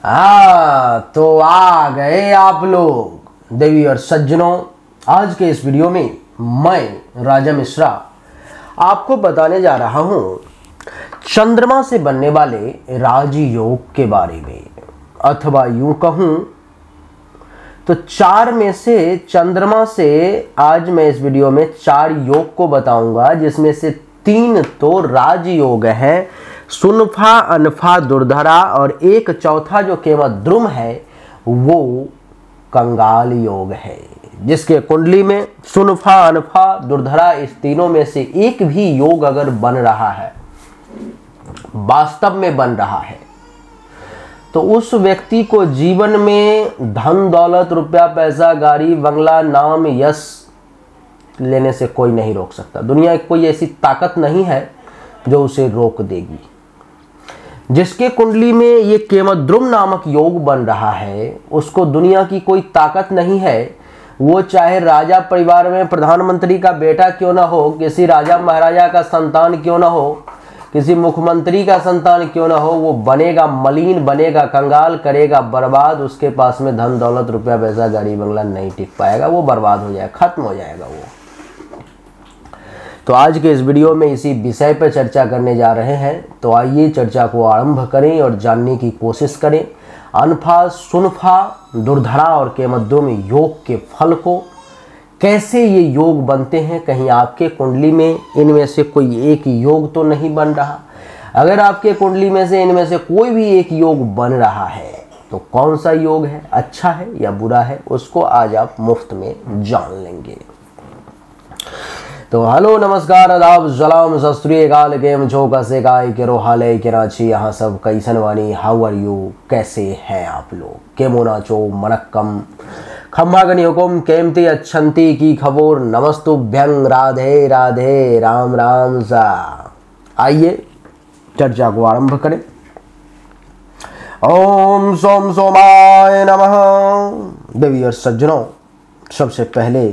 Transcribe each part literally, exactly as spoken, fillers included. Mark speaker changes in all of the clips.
Speaker 1: हाँ तो आ गए आप लोग देवी और सज्जनों। आज के इस वीडियो में मैं राजा मिश्रा आपको बताने जा रहा हूं चंद्रमा से बनने वाले राजयोग के बारे में, अथवा यूं कहूं तो चार में से चंद्रमा से आज मैं इस वीडियो में चार योग को बताऊंगा, जिसमें से तीन तो राजयोग है, सुनफा अनफा दुर्धरा, और एक चौथा जो केमद्रुम है वो कंगाल योग है। जिसके कुंडली में सुनफा अनफा दुर्धरा इस तीनों में से एक भी योग अगर बन रहा है, वास्तव में बन रहा है, तो उस व्यक्ति को जीवन में धन दौलत रुपया पैसा गाड़ी बंगला नाम यश लेने से कोई नहीं रोक सकता। दुनिया की कोई ऐसी ताकत नहीं है जो उसे रोक देगी। जिसके कुंडली में ये केमद्रुम नामक योग बन रहा है, उसको दुनिया की कोई ताकत नहीं है। वो चाहे राजा परिवार में प्रधानमंत्री का बेटा क्यों ना हो, किसी राजा महाराजा का संतान क्यों ना हो, किसी मुख्यमंत्री का संतान क्यों ना हो, वो बनेगा मलिन, बनेगा कंगाल, करेगा बर्बाद। उसके पास में धन दौलत रुपया पैसा गाड़ी बंगला नहीं टिक पाएगा, वो बर्बाद हो जाएगा, खत्म हो जाएगा वो। तो आज के इस वीडियो में इसी विषय पर चर्चा करने जा रहे हैं। तो आइए चर्चा को आरंभ करें और जानने की कोशिश करें अनफा, सुनफा, दुर्धरा और केमद्रुम योग के फल को। कैसे ये योग बनते हैं, कहीं आपके कुंडली में इनमें से कोई एक योग तो नहीं बन रहा। अगर आपके कुंडली में से इनमें से कोई भी एक योग बन रहा है तो कौन सा योग है, अच्छा है या बुरा है, उसको आज आप मुफ्त में जान लेंगे। तो हेलो नमस्कार आदाब सलाम सत श्री अकाल, केम छो कसे काय केरो हाले कराची, यहाँ सब कैसन वानी, हाउ आर यू, कैसे हैं आप लोग, केमो नाचो मनक्कम खम्भा गनी हुकुम केमती अच्छंती की खबोर नमस्तुभ्यं राधे राधे राम राम सा। आइए चर्चा को आरंभ करें। ओम सोम सोमाय नमः। देवी और सज्जनों, सबसे पहले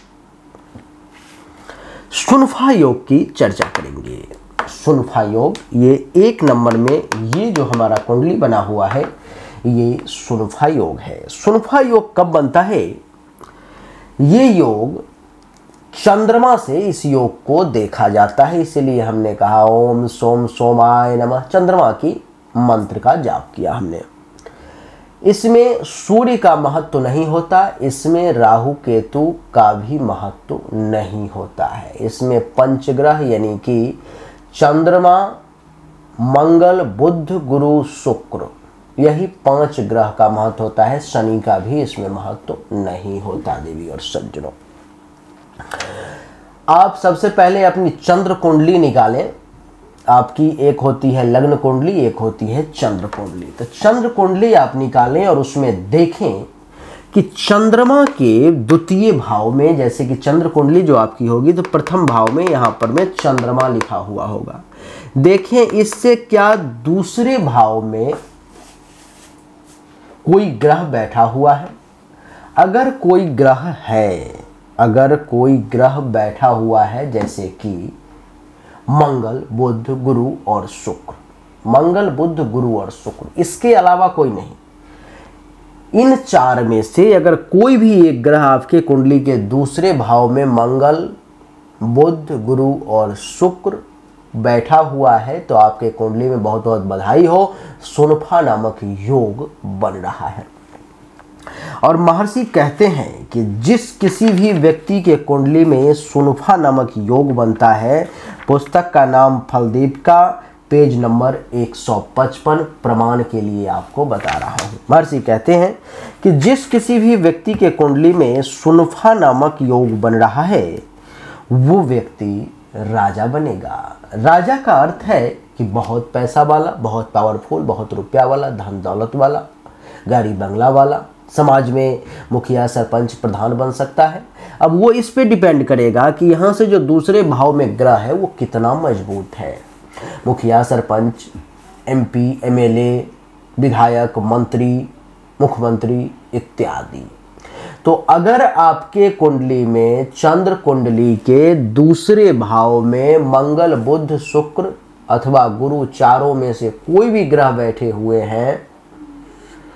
Speaker 1: सुनफा योग की चर्चा करेंगे। सुनफा योग ये एक नंबर में, ये जो हमारा कुंडली बना हुआ है ये सुनफा योग है। सुनफा योग कब बनता है? ये योग चंद्रमा से इस योग को देखा जाता है, इसलिए हमने कहा ओम सोम सोमाय नमः, चंद्रमा की मंत्र का जाप किया हमने। इसमें सूर्य का महत्व नहीं होता, इसमें राहु केतु का भी महत्व नहीं होता है। इसमें पंचग्रह यानी कि चंद्रमा, मंगल, बुध, गुरु, शुक्र, यही पांच ग्रह का महत्व होता है। शनि का भी इसमें महत्व नहीं होता। देवी और सज्जनों, आप सबसे पहले अपनी चंद्र कुंडली निकालें। आपकी एक होती है लग्न कुंडली, एक होती है चंद्र कुंडली। तो चंद्र कुंडली आप निकालें और उसमें देखें कि चंद्रमा के द्वितीय भाव में, जैसे कि चंद्र कुंडली जो आपकी होगी तो प्रथम भाव में यहाँ पर में चंद्रमा लिखा हुआ होगा। देखें इससे क्या दूसरे भाव में कोई ग्रह बैठा हुआ है। अगर कोई ग्रह है, अगर कोई ग्रह बैठा हुआ है, जैसे कि मंगल, बुध, गुरु और शुक्र, मंगल, बुध, गुरु और शुक्र, इसके अलावा कोई नहीं। इन चार में से अगर कोई भी एक ग्रह आपके कुंडली के दूसरे भाव में मंगल, बुध, गुरु और शुक्र बैठा हुआ है तो आपके कुंडली में बहुत बहुत बधाई हो, सुनफा नामक योग बन रहा है। और महर्षि कहते हैं कि जिस किसी भी व्यक्ति के कुंडली में सुनफा नामक योग बनता है, पुस्तक का नाम फलदीप का, पेज नंबर एक सौ पचपन, प्रमाण के लिए आपको बता रहा हूँ। महर्षि कहते हैं कि जिस किसी भी व्यक्ति के कुंडली में सुनफा नामक योग बन रहा है वो व्यक्ति राजा बनेगा। राजा का अर्थ है कि बहुत पैसा वाला, बहुत पावरफुल, बहुत रुपया वाला, धन दौलत वाला, गाड़ी बंगला वाला, समाज में मुखिया सरपंच प्रधान बन सकता है। अब वो इस पे डिपेंड करेगा कि यहाँ से जो दूसरे भाव में ग्रह है वो कितना मजबूत है। मुखिया सरपंच, एमपी, एमएलए, विधायक, मंत्री, मुख्यमंत्री इत्यादि। तो अगर आपके कुंडली में चंद्र कुंडली के दूसरे भाव में मंगल, बुध, शुक्र अथवा गुरु, चारों में से कोई भी ग्रह बैठे हुए हैं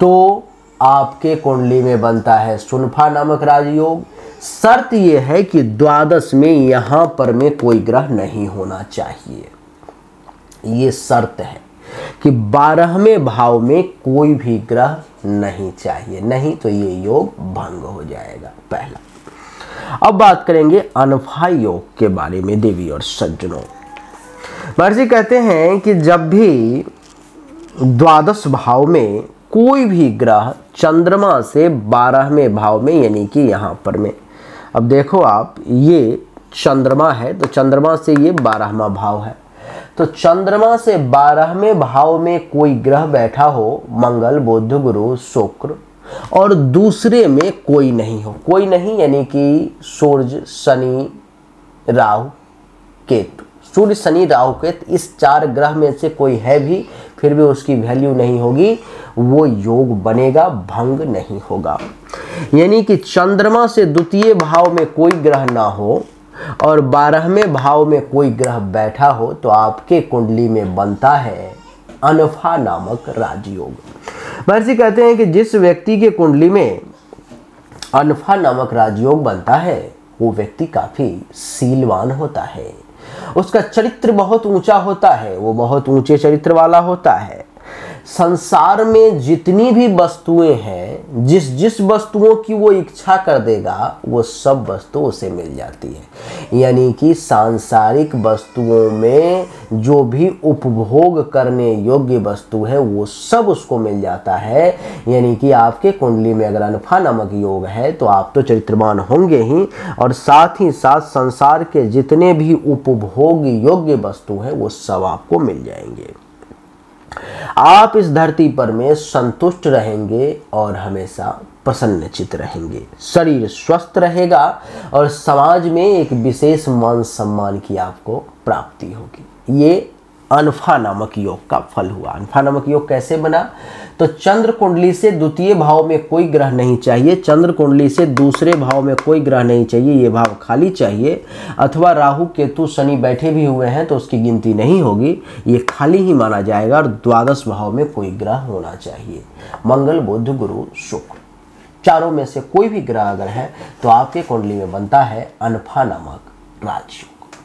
Speaker 1: तो आपके कुंडली में बनता है सुनफा नामक राजयोग। शर्त यह है कि द्वादश में यहां पर में कोई ग्रह नहीं होना चाहिए। ये शर्त है कि बारहवें भाव में कोई भी ग्रह नहीं चाहिए, नहीं तो ये योग भंग हो जाएगा। पहला। अब बात करेंगे अनफा योग के बारे में देवी और सज्जनों। महर्षि कहते हैं कि जब भी द्वादश भाव में कोई भी ग्रह चंद्रमा से बारहवें भाव में, यानी कि यहाँ पर में, अब देखो आप, ये चंद्रमा है तो चंद्रमा से ये बारहवां भाव है, तो चंद्रमा से बारहवें भाव में कोई ग्रह बैठा हो, मंगल, बुध, गुरु, शुक्र, और दूसरे में कोई नहीं हो, कोई नहीं यानी कि सूर्य, शनि, राहु, केतु। सूर्य, शनि, राहु, केतु इस चार ग्रह में से कोई है भी, फिर भी उसकी वैल्यू नहीं होगी, वो योग बनेगा, भंग नहीं होगा। यानी कि चंद्रमा से द्वितीय भाव में कोई ग्रह ना हो और बारहवें भाव में कोई ग्रह बैठा हो तो आपके कुंडली में बनता है अनफा नामक राजयोग। महर्षि कहते हैं कि जिस व्यक्ति के कुंडली में अनफा नामक राजयोग बनता है वो व्यक्ति काफी शीलवान होता है, उसका चरित्र बहुत ऊंचा होता है, वो बहुत ऊंचे चरित्र वाला होता है। संसार में जितनी भी वस्तुएं हैं, जिस जिस वस्तुओं की वो इच्छा कर देगा वो सब वस्तु उसे मिल जाती है। यानी कि सांसारिक वस्तुओं में जो भी उपभोग करने योग्य वस्तु है वो सब उसको मिल जाता है। यानी कि आपके कुंडली में अगर अनफा नामक योग है तो आप तो चरित्रवान होंगे ही, और साथ ही साथ संसार के जितने भी उपभोग योग्य वस्तु हैं वो सब आपको मिल जाएंगे। आप इस धरती पर में संतुष्ट रहेंगे और हमेशा प्रसन्नचित रहेंगे, शरीर स्वस्थ रहेगा और समाज में एक विशेष मान सम्मान की आपको प्राप्ति होगी। ये अनफा नामक योग का फल हुआ। अनफा नामक योग कैसे बना? तो चंद्र कुंडली से द्वितीय भाव में कोई ग्रह नहीं चाहिए, चंद्र कुंडली से दूसरे भाव में कोई ग्रह नहीं चाहिए, ये भाव खाली चाहिए, अथवा राहु, केतु, शनि बैठे भी हुए हैं तो उसकी गिनती नहीं होगी, ये खाली ही माना जाएगा। और द्वादश भाव में कोई ग्रह होना चाहिए, मंगल, बुध, गुरु, शुक्र, चारों में से कोई भी ग्रह अगर है तो आपके कुंडली में बनता है अनफा नामक राजयोग।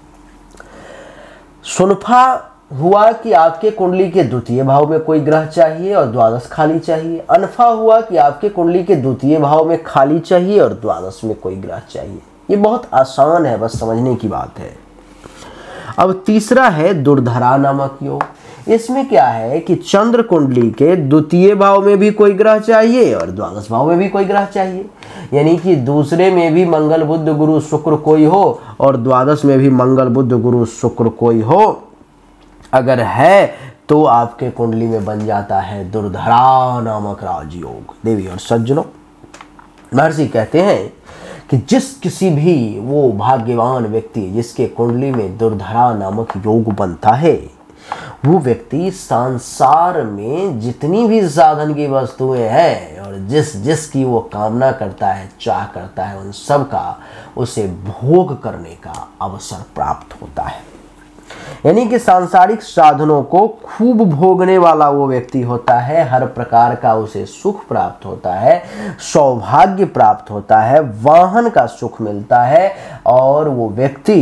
Speaker 1: सुनफा हुआ कि आपके कुंडली के द्वितीय भाव में कोई ग्रह चाहिए और द्वादश खाली चाहिए। अनफा हुआ कि आपके कुंडली के द्वितीय भाव में खाली चाहिए और द्वादश में कोई ग्रह चाहिए। ये बहुत आसान है, बस समझने की बात है। अब तीसरा है दुर्धरा नामक योग। इसमें क्या है कि चंद्र कुंडली के द्वितीय भाव में भी कोई ग्रह चाहिए और द्वादश भाव में भी कोई ग्रह चाहिए। यानी कि दूसरे में भी मंगल, बुध, गुरु, शुक्र कोई हो और द्वादश में भी मंगल, बुध, गुरु, शुक्र कोई हो। अगर है तो आपके कुंडली में बन जाता है दुर्धरा नामक राजयोग। देवी और सज्जनों, महर्षि कहते हैं कि जिस किसी भी वो भाग्यवान व्यक्ति जिसके कुंडली में दुर्धरा नामक योग बनता है वो व्यक्ति संसार में जितनी भी साधन की वस्तुएं हैं और जिस जिस की वो कामना करता है, चाह करता है, उन सब का उसे भोग करने का अवसर प्राप्त होता है। यानी कि सांसारिक साधनों को खूब भोगने वाला वो व्यक्ति होता है, हर प्रकार का उसे सुख प्राप्त होता है, सौभाग्य प्राप्त होता है, वाहन का सुख मिलता है और वो व्यक्ति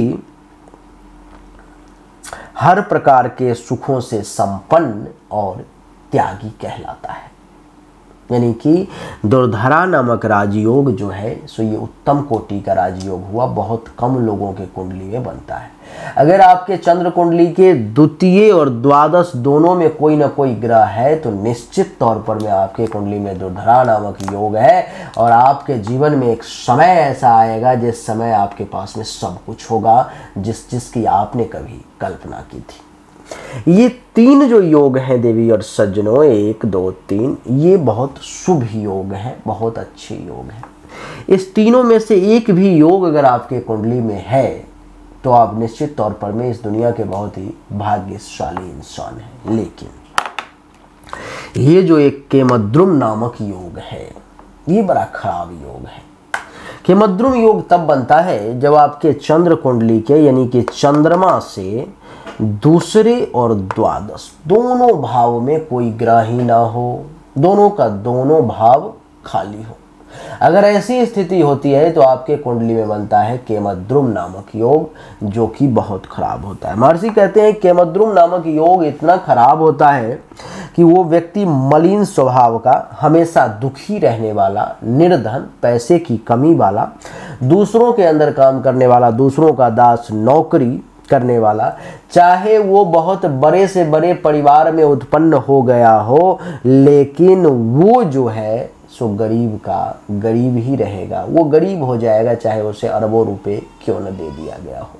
Speaker 1: हर प्रकार के सुखों से संपन्न और त्यागी कहलाता है। यानी कि दुर्धरा नामक राजयोग जो है सो ये उत्तम कोटि का राजयोग हुआ, बहुत कम लोगों के कुंडली में बनता है। अगर आपके चंद्र कुंडली के द्वितीय और द्वादश दोनों में कोई ना कोई ग्रह है तो निश्चित तौर पर में आपके कुंडली में दुर्धरा नामक योग है और आपके जीवन में एक समय ऐसा आएगा जिस समय आपके पास में सब कुछ होगा जिस जिसकी आपने कभी कल्पना की थी। ये तीन जो योग हैं देवी और सज्जनों, एक, दो, तीन, ये बहुत शुभ योग हैं, बहुत अच्छे योग हैं। इस तीनों में से एक भी योग अगर आपके कुंडली में है तो आप निश्चित तौर पर में इस दुनिया के बहुत ही भाग्यशाली इंसान हैं। लेकिन ये जो एक केमद्रुम नामक योग है ये बड़ा खराब योग है। केमद्रुम योग तब बनता है जब आपके चंद्र कुंडली के यानी कि चंद्रमा से दूसरे और द्वादश दोनों भाव में कोई ग्रह ही ना हो, दोनों का दोनों भाव खाली हो। अगर ऐसी स्थिति होती है तो आपके कुंडली में बनता है केमद्रुम नामक योग, जो कि बहुत खराब होता है। महर्षि कहते हैं केमद्रुम नामक योग इतना खराब होता है कि वो व्यक्ति मलिन स्वभाव का, हमेशा दुखी रहने वाला, निर्धन, पैसे की कमी वाला, दूसरों के अंदर काम करने वाला, दूसरों का दास, नौकरी करने वाला, चाहे वो बहुत बड़े से बड़े परिवार में उत्पन्न हो गया हो, लेकिन वो जो है सो गरीब का गरीब ही रहेगा। वो गरीब हो जाएगा चाहे उसे अरबों रुपए क्यों न दे दिया गया हो।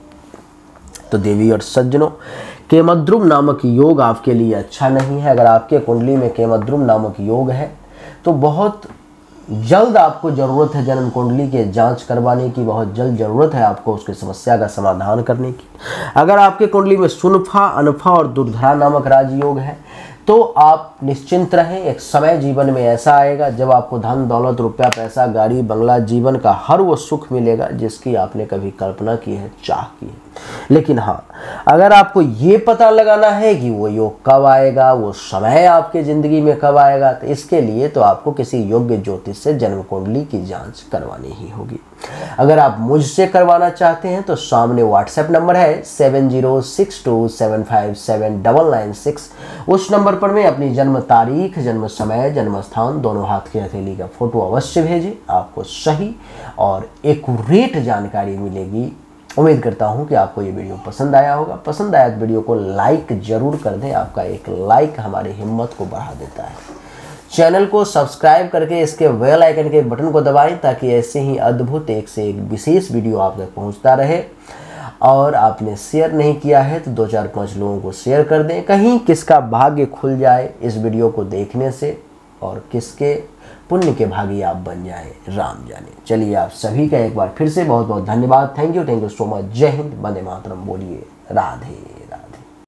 Speaker 1: तो देवी और सज्जनों, केमद्रुम नामक योग आपके लिए अच्छा नहीं है। अगर आपके कुंडली में केमद्रुम नामक योग है तो बहुत जल्द आपको ज़रूरत है जन्म कुंडली के जांच करवाने की, बहुत जल्द ज़रूरत है आपको उसकी समस्या का समाधान करने की। अगर आपके कुंडली में सुनफा, अनफा और दुर्धरा नामक राजयोग है तो आप निश्चिंत रहें। एक समय जीवन में ऐसा आएगा जब आपको धन, दौलत, रुपया, पैसा, गाड़ी, बंगला, जीवन का हर वो सुख मिलेगा जिसकी आपने कभी कल्पना की है, चाह की है। लेकिन हाँ, अगर आपको ये पता लगाना है कि वो योग कब आएगा, वो समय आपके ज़िंदगी में कब आएगा, तो इसके लिए तो आपको किसी योग्य ज्योतिष से जन्म कुंडली की जांच करवानी ही होगी। अगर आप मुझसे करवाना चाहते हैं तो सामने व्हाट्सएप नंबर है seven zero six two seven five seven double nine six. उस नंबर पर मैं अपनी जन्म तारीख, जन्म समय, जन्म स्थान, दोनों हाथ की हथेली का फोटो अवश्य भेजें। आपको सही और एक्यूरेट जानकारी मिलेगी। उम्मीद करता हूं कि आपको ये वीडियो पसंद आया होगा। पसंद आया तो वीडियो को लाइक जरूर कर दें। आपका एक लाइक हमारी हिम्मत को बढ़ा देता है। चैनल को सब्सक्राइब करके इसके बेल आइकन के बटन को दबाएं ताकि ऐसे ही अद्भुत एक से एक विशेष वीडियो आप तक पहुंचता रहे। और आपने शेयर नहीं किया है तो दो चार पाँच लोगों को शेयर कर दें, कहीं किसका भाग्य खुल जाए इस वीडियो को देखने से और किसके पुण्य के भागी आप बन जाए, राम जाने। चलिए, आप सभी का एक बार फिर से बहुत बहुत धन्यवाद। Thank you, thank you so much. जय हिंद, वंदे मातरम। बोलिए राधे।